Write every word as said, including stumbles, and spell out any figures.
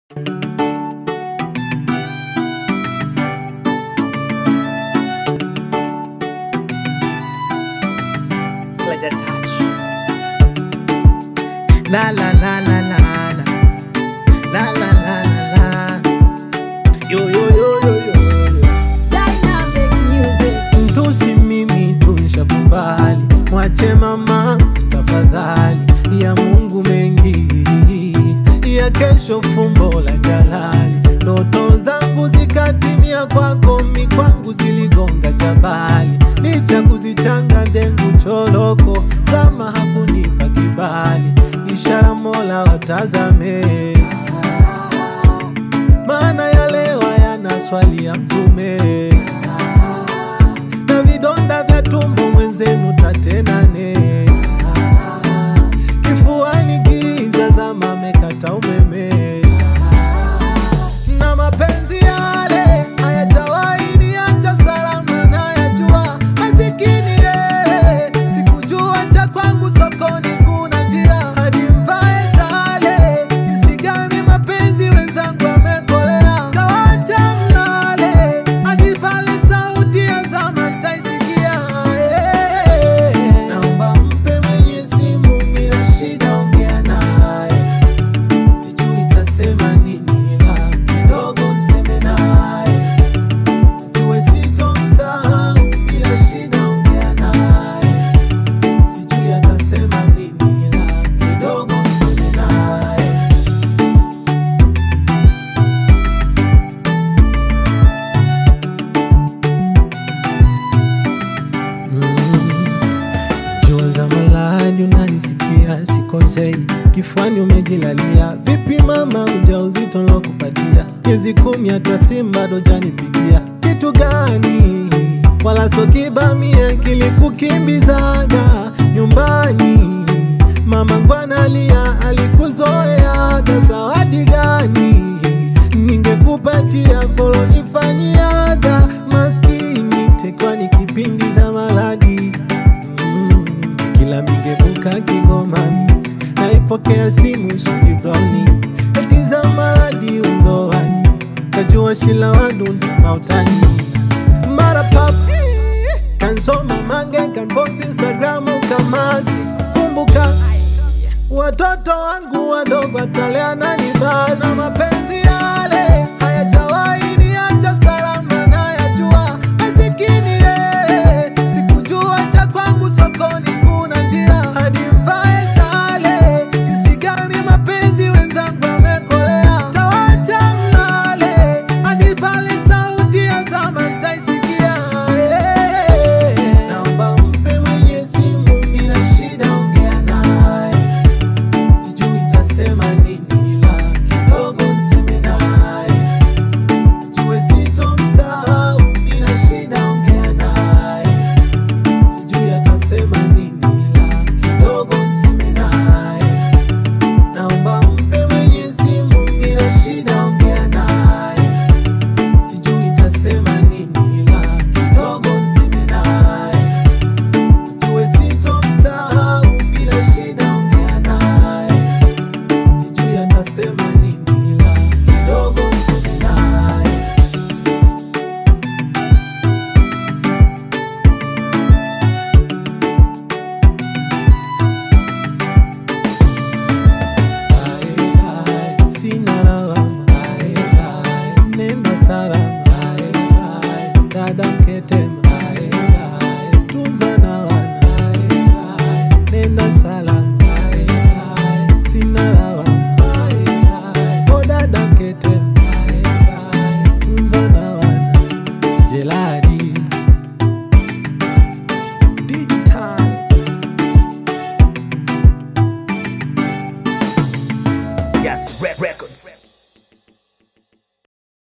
La la la la la la la la la la la yo yo yo yo yo Dynamic music. Mtusi mimi tunshakubali, mwache mama tafadhali, ya Mungu mengi, ya kesho fumbo la jalali. Ndoto zangu zikatimia kwako, mi kwangu ziligonga jabali. Licha kuzichanga ndengu choloko, zama hakunipa kibali. Ishara Mola watazame, maana ya leo yana swali ya mtume. Na vidonda vya tumbo mwenzenu tatenane, kifuani giza zama mekata umeme. Na mapenzi yale hayajawahi niacha salama, nayajua masikini ye, sikujua cha kwangu sokoni kuna njia. Hadi mvae sale, jinsi gani mapenzi wenzangu wamekolea. Tawacha mlale, hadi pale sauti ya zama taisikia. Naomba mpe mwenye simu, bila shida ongea naye. Sijui tasema nini, ila kidogo mseme naye. Jue sitomsahau, bila shida ongea naye. Sijui atasema nini, ila kidogo mseme naye. Jua za maladi unanisikia, sikosei. Kifuani umejilalia, vipi mama ujauzito nilokupatia? Miezi kumi hata simu bado janipigia. Kitu gani? Wala so kibamia kilikukimbizaga nyumbani. Mama ngwanalia alikuzoeaga. Zawadi gani ningekupatia kolonifanyiaga? Maskini tekwa ni kipindi za maladi. mm, Kila mingevuka Kigomani, naipokea simu Shudi Browni, eti za maladi undoani. Kajua shila wadundi mautani. Mara pap kansoma mange kan post Instagram kamasi. Kumbuka watoto wangu wadogo atalea nani basi. Na mapenzi yale hayajawahi niacha salama, nayajua masikini ye, sikujua cha kwangu sokoni kuna njia. Hadi mvae sale, jinsi gani mapenzi wenzangu wamekolea. Tawacha mlale, hadi pale sauti ya zama taisikia. Naomba mpe mwenye simu, bila shida ongea naye. Sijui tasema nini, ila kidogo mseme naye. Jue sitomsahau, bila shida ongea naye. Sijui atasema nini, ila kidogo mseme naye. Naomba mpe mwenye simu, bila shida ongea naye. Sijui tasema nini, ila kidogo mseme naye. Jue sitomsahau, bila shida ongea naye. Sijui atasema nini, ila kidogo mseme naye. Bye bye, sina lawama. Bye bye, nenda salama.